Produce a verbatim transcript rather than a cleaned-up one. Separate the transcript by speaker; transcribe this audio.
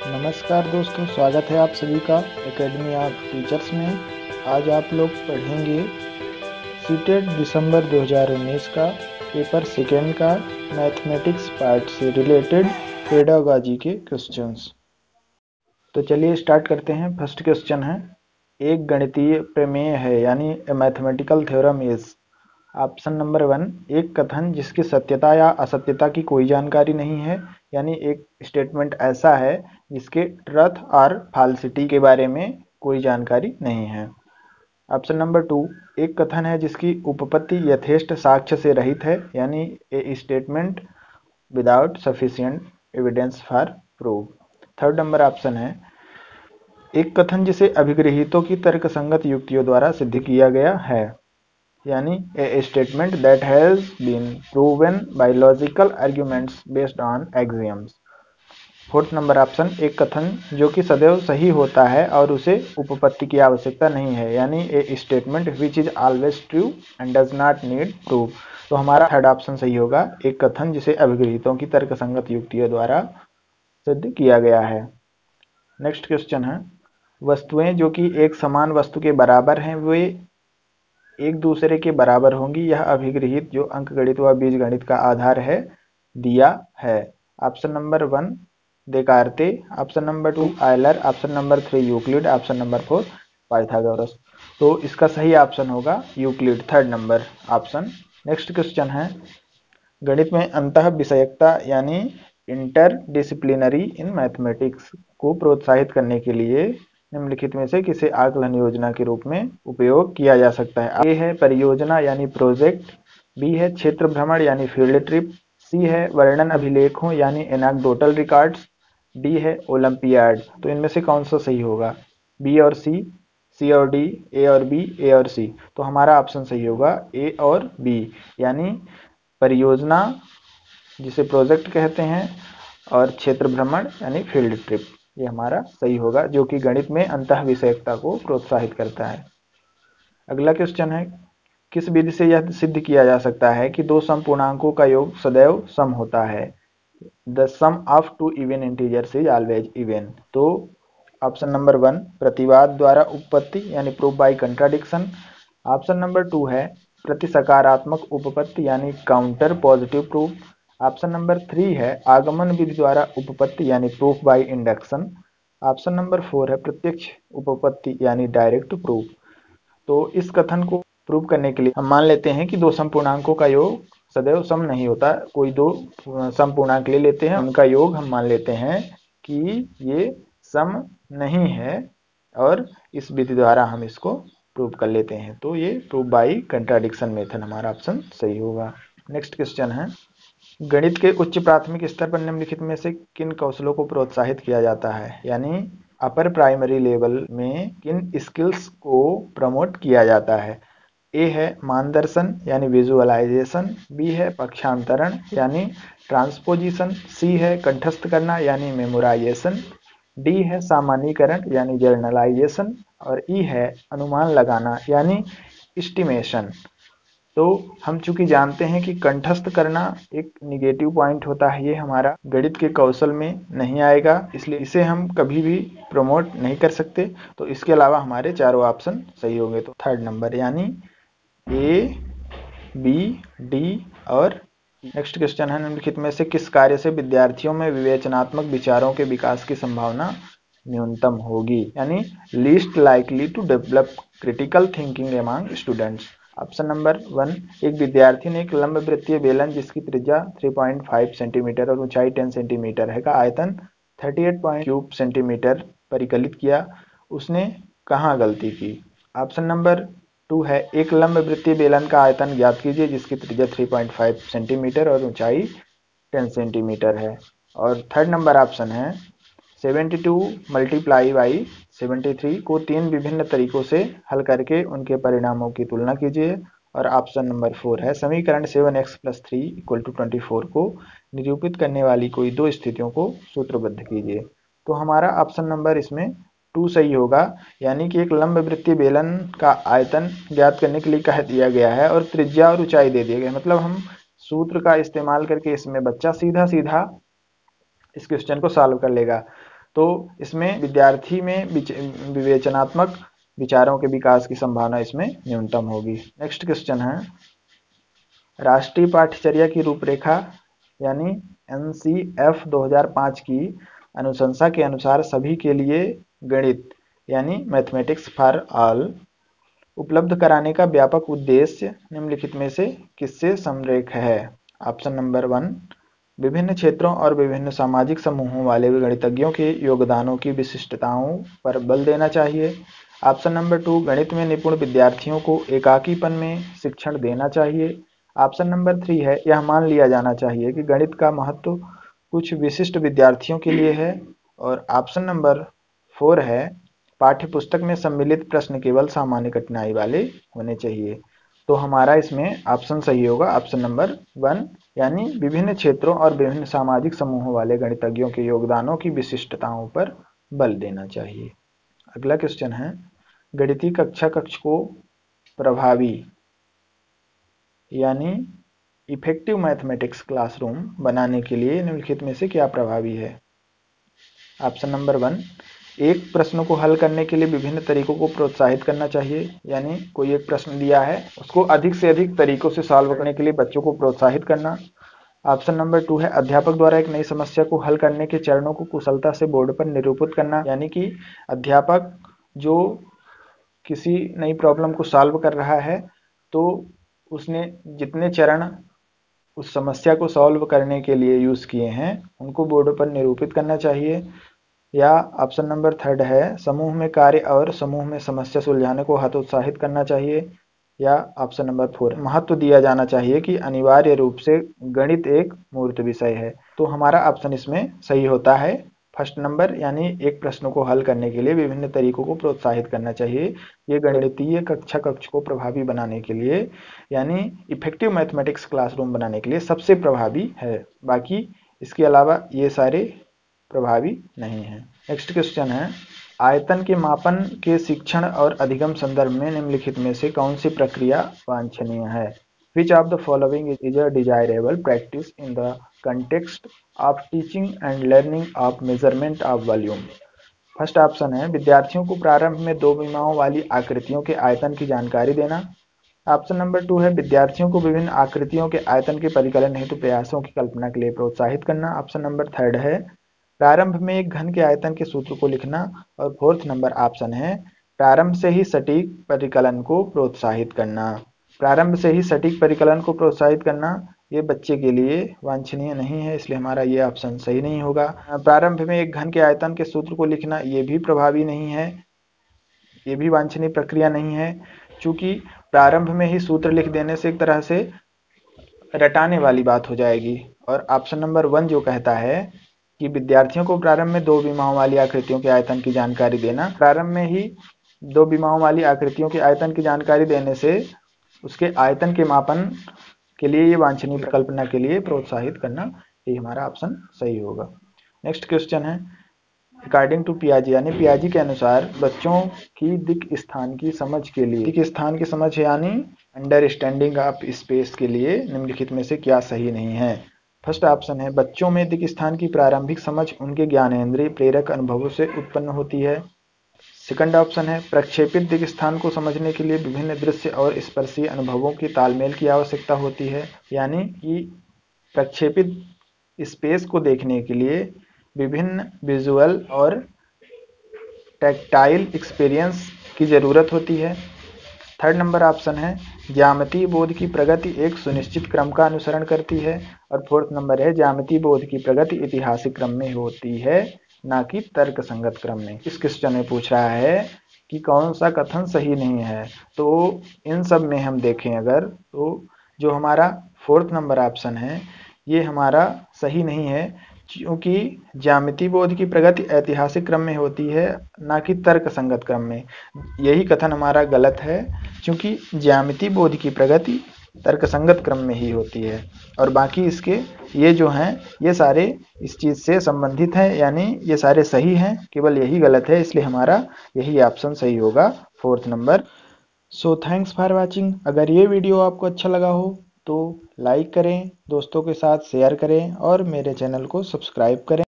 Speaker 1: नमस्कार दोस्तों, स्वागत है आप सभी का एकेडमी ऑफ टीचर्स में। आज आप लोग पढ़ेंगे सीटेट दिसंबर दो हज़ार उन्नीस का पेपर सेकेंड का मैथमेटिक्स पार्ट से रिलेटेड पेडागॉजी के क्वेश्चंस। तो चलिए स्टार्ट करते हैं। फर्स्ट क्वेश्चन है, एक गणितीय प्रमेय है यानी a mathematical theorem is. Option number one, एक कथन जिसकी सत्यता या असत्यता की कोई जानकारी नहीं है, यानी एक स्टेटमेंट ऐसा है जिसके ट्रुथ और फाल्सिटी के बारे में कोई जानकारी नहीं है। ऑप्शन नंबर टू, एक कथन है जिसकी उपपत्ति यथेष्ट साक्ष्य से रहित है, यानी a statement without sufficient evidence for proof. Third number option है, एक कथन जिसे अभिगृहीतों की तर्कसंगत युक्तियों द्वारा सिद्ध किया गया है, यानी a statement that has been proven by logical arguments based on axioms. Fourth number option, एक कथन जो कि सदैव सही होता है और उसे उपपत्ति की आवश्यकता नहीं है, यानी a statement which is always true and does not need proof. तो हमारा थर्ड ऑप्शन सही होगा, एक कथन जिसे अभिगृहीतों की तर्कसंगत युक्तियों द्वारा सिद्ध किया गया है। नेक्स्ट क्वेश्चन है, वस्तुएं जो कि एक समान वस्तु के बराबर हैं वे एक दूसरे के बराबर होंगी, यह अभिगृहित जो अंकगणित व बीजगणित का आधार है दिया है। Option number one Descartes, option number two Euler, option number three Euclid, option number four Pythagoras. तो इसका सही ऑप्शन होगा Euclid, third number option. Next question है, गणित में अंतः विषयकता यानी इंटरडिसिप्लिनरी इन मैथमेटिक्स को प्रोत्साहित करने के लिए निम्नलिखित में से किसे आकलन योजना के रूप में उपयोग किया जा सकता है। ए है परियोजना यानी प्रोजेक्ट, बी है क्षेत्र भ्रमण यानी फील्ड ट्रिप, सी है वर्णन अभिलेखों यानी एनेक्डोटल रिकॉर्ड्स, डी है ओलंपियाड। तो इनमें से कौन सा सही होगा, बी और सी, सी और डी, ए और बी, ए और सी। तो हमारा ऑप्शन सही होगा ए और बी, यानी परियोजना जिसे प्रोजेक्ट कहते हैं और क्षेत्र भ्रमण यानी फील्ड ट्रिप, ये हमारा सही होगा, जो कि गणित में अंतः विषयकता को प्रोत्साहित करता है। अगला क्वेश्चन है, किस विधि से यह सिद्ध किया जा सकता है कि दो समपूर्णांकों का योग सदैव सम होता है। The sum of two even integers is always even. तो ऑप्शन नंबर वन प्रतिवाद द्वारा उपपत्ति यानी proof by contradiction. Option number two है प्रति सकारात्मक उपपत्ति यानी counter positive proof. Option number three है आगमन विधि द्वारा उपपत्ति यानी proof by induction. Option number four है प्रत्यक्ष उपपत्ति यानी डायरेक्ट प्रूफ। तो इस कथन को प्रूव करने के लिए हम मान लेते हैं कि दो समपूर्णांकों का योग सदैव सम नहीं होता। कोई दो समपूर्णांक ले लेते हैं, उनका योग हम मान लेते हैं कि ये सम नहीं है और इस विधि द्वारा हम इसको प्रूव कर लेते हैं। तो ये प्रूफ बाय कंट्राडिक्शन मेथड हमारा ऑप्शन सही होगा। नेक्स्ट क्वेश्चन है, गणित के उच्च प्राथमिक स्तर पर निम्नलिखित में से किन कौशलों को प्रोत्साहित किया जाता है, यानी अपर प्राइमरी लेवल में किन स्किल्स को प्रमोट किया जाता है। ए है मानदर्शन यानी विजुअलाइजेशन, बी है पक्षांतरण यानी ट्रांसपोजिशन, सी है कंठस्थ करना यानी मेमोराइजेशन, डी है सामान्यीकरण यानी जर्नलाइजेशन और ई है अनुमान लगाना यानी एस्टिमेशन। तो हम चूंकि जानते हैं कि कंठस्थ करना एक निगेटिव पॉइंट होता है, ये हमारा गणित के कौशल में नहीं आएगा, इसलिए इसे हम कभी भी प्रमोट नहीं कर सकते। तो इसके अलावा हमारे चारों ऑप्शन सही होंगे। तो थर्ड नंबर यानी ए, बी, डी और। नेक्स्ट क्वेश्चन है, निम्नलिखित में से किस कार्य से विद्यार्थियों में विवेचनात्मक विचारों के विकास की संभावना न्यूनतम होगी, यानी least likely to develop critical thinking among students. Option number one, एक विद्यार्थी ने एक लंब वृत्तीय बेलन जिसकी त्रिज्या तीन पॉइंट पाँच सेंटीमीटर और ऊंचाई दस सेंटीमीटर है का आयतन अड़तीस पॉइंट क्यूब सेंटीमीटर परिकलित किया, उसने कहाँ गलती की। ऑप्शन नंबर टू है, एक लंब वृत्तीय बेलन का आयतन ज्ञात कीजिए जिसकी त्रिज्या तीन पॉइंट पाँच सेंटीमीटर और ऊंचाई दस सेंटीमीटर है। और थर्ड नंबर ऑप्शन है, बहत्तर मल्टीप्लाई बाई तिहत्तर को तीन विभिन्न तरीकों से हल करके उनके परिणामों की तुलना कीजिए। और ऑप्शन नंबर फोर है, समीकरण seven x plus three equal to twenty four को निरूपित करने वाली कोई दो स्थितियों को सूत्रबद्ध कीजिए। तो हमारा ऑप्शन नंबर इसमें टू सही होगा, यानी कि एक लंब वृत्तीय बेलन का आयतन ज्ञात करने के लिए कह दिया गया है और त्रिज्या और ऊंचाई दे दिया गया है। मतलब हम सूत्र का इस्तेमाल करके इसमें बच्चा सीधा सीधा इस क्वेश्चन को सॉल्व कर लेगा। तो इसमें विद्यार्थी में विवेचनात्मक विचारों के विकास की संभावना इसमें न्यूनतम होगी। नेक्स्ट क्वेश्चन है, राष्ट्रीय पाठ्यचर्या की रूपरेखा यानी एन सी एफ दो हज़ार पाँच की अनुशंसा के अनुसार सभी के लिए गणित यानी मैथमेटिक्स फॉर ऑल उपलब्ध कराने का व्यापक उद्देश्य निम्नलिखित में से किससे समरेख है? ऑप्शन नंबर वन, विभिन्न क्षेत्रों और विभिन्न सामाजिक समूहों वाले गणितज्ञों के योगदानों की विशिष्टताओं पर बल देना चाहिए। ऑप्शन नंबर टू, गणित में निपुण विद्यार्थियों को एकाकीपन में शिक्षण देना चाहिए। ऑप्शन नंबर थ्री है, यह मान लिया जाना चाहिए कि गणित का महत्व कुछ विशिष्ट विद्यार्थियों के लिए है। और ऑप्शन नंबर फोर है, पाठ्य पुस्तक में सम्मिलित प्रश्न केवल सामान्य कठिनाई वाले होने चाहिए। तो हमारा इसमें ऑप्शन सही होगा, ऑप्शन नंबर वन, यानी विभिन्न क्षेत्रों और विभिन्न सामाजिक समूहों वाले गणितज्ञों के योगदानों की विशिष्टताओं पर बल देना चाहिए। अगला क्वेश्चन है, गणितीय कक्षा कक्ष को प्रभावी यानी इफेक्टिव मैथमेटिक्स क्लासरूम बनाने के लिए निम्नलिखित में से क्या प्रभावी है? ऑप्शन नंबर वन, एक प्रश्न को हल करने के लिए विभिन्न तरीकों को प्रोत्साहित करना चाहिए, यानी कोई एक प्रश्न दिया है उसको अधिक से अधिक तरीकों से सॉल्व करने के लिए बच्चों को प्रोत्साहित करना। ऑप्शन नंबर टू है, अध्यापक द्वारा एक नई समस्या को हल करने के चरणों को कुशलता से बोर्ड पर निरूपित करना, यानी कि अध्यापक जो किसी नई प्रॉब्लम को सॉल्व कर रहा है तो उसने जितने चरण उस समस्या को सॉल्व करने के लिए यूज किए हैं उनको बोर्ड पर निरूपित करना चाहिए। या ऑप्शन नंबर थर्ड है, समूह में कार्य और समूह में समस्या सुलझाने को हतोत्साहित करना चाहिए। या ऑप्शन नंबर फोर, महत्व दिया जाना चाहिए कि अनिवार्य रूप से गणित एक मूर्त विषय है। तो हमारा ऑप्शन इसमें सही होता है फर्स्ट नंबर, यानी एक प्रश्न को हल करने के लिए विभिन्न तरीकों को प्रोत्साहित करना चाहिए। ये गणितीय कक्षा कक्ष को प्रभावी बनाने के लिए यानी इफेक्टिव मैथमेटिक्स क्लासरूम बनाने के लिए सबसे प्रभावी है। बाकी इसके अलावा ये सारे प्रभावी नहीं है। नेक्स्ट क्वेश्चन है, आयतन के मापन के शिक्षण और अधिगम संदर्भ में निम्नलिखित में से कौन सी प्रक्रिया वांछनीय है? Which of the following is a desirable practice in the context of teaching and learning of measurement of volume? First option है, विद्यार्थियों को प्रारंभ में दो विमाओं वाली आकृतियों के आयतन की जानकारी देना। ऑप्शन नंबर टू है, विद्यार्थियों को विभिन्न आकृतियों के आयतन के परिकलन हेतु प्रयासों की कल्पना के लिए प्रोत्साहित करना। ऑप्शन नंबर थर्ड है, प्रारंभ में एक घन के आयतन के सूत्र को लिखना। और फोर्थ नंबर ऑप्शन है, प्रारंभ से ही सटीक परिकलन को प्रोत्साहित करना। प्रारंभ से ही सटीक परिकलन को प्रोत्साहित करना ये बच्चे के लिए वांछनीय नहीं है, इसलिए हमारा ये ऑप्शन सही नहीं होगा। प्रारंभ में एक घन के आयतन के सूत्र को लिखना ये भी प्रभावी नहीं है, ये भी वांछनीय प्रक्रिया नहीं है, क्योंकि प्रारंभ में ही सूत्र लिख देने से एक तरह से रटाने वाली बात हो जाएगी। और ऑप्शन नंबर वन जो कहता है कि विद्यार्थियों को प्रारंभ में दो विमाओं वाली आकृतियों के आयतन की जानकारी देना, प्रारंभ में ही दो विमाओं वाली आकृतियों के आयतन की जानकारी देने से उसके आयतन के मापन के लिए ये वांछनीय कल्पना के लिए प्रोत्साहित करना, ये हमारा ऑप्शन सही होगा। नेक्स्ट क्वेश्चन है, अकॉर्डिंग टू पियाजी यानी पियाजी के अनुसार बच्चों की दिक स्थान की समझ के लिए, दिक स्थान की समझ यानी अंडरस्टैंडिंग ऑफ स्पेस के लिए निम्नलिखित में से क्या सही नहीं है? फर्स्ट ऑप्शन है, बच्चों में दिक स्थान की प्रारंभिक समझ उनके ज्ञानेंद्रिय प्रेरक अनुभवों से उत्पन्न होती है। सेकंड ऑप्शन है, प्रक्षेपित दिक स्थान को समझने के लिए विभिन्न दृश्य और स्पर्शीय अनुभवों की तालमेल की आवश्यकता होती है, यानी कि प्रक्षेपित स्पेस को देखने के लिए विभिन्न विजुअल और टैक्टाइल एक्सपीरियंस की जरूरत होती है। थर्ड नंबर ऑप्शन है, ज्यामितीय बोध की प्रगति एक सुनिश्चित क्रम का अनुसरण करती है। और फोर्थ नंबर है, ज्यामितीय बोध की प्रगति ऐतिहासिक क्रम में होती है ना कि तर्क संगत क्रम में। इस क्वेश्चन में पूछ रहा है कि कौन सा कथन सही नहीं है। तो इन सब में हम देखें अगर, तो जो हमारा फोर्थ नंबर ऑप्शन है ये हमारा सही नहीं है, क्योंकि ज्यामितीय बोध की प्रगति ऐतिहासिक क्रम में होती है ना कि तर्क संगत क्रम में। यही कथन हमारा गलत है, क्योंकि ज्यामितीय बोध की प्रगति तर्क संगत क्रम में ही होती है। और बाकी इसके ये जो हैं ये सारे इस चीज़ से संबंधित हैं, यानी ये सारे सही हैं, केवल यही गलत है, इसलिए हमारा यही ऑप्शन सही होगा, fourth number. So thanks for watching. अगर ये वीडियो आपको अच्छा लगा हो तो लाइक करें, दोस्तों के साथ शेयर करें और मेरे चैनल को सब्सक्राइब करें।